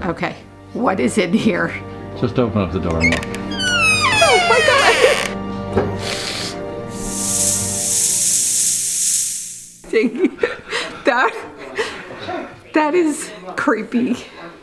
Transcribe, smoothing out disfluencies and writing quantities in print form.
Okay, what is in here? Just open up the door and look. Oh my God! That is creepy.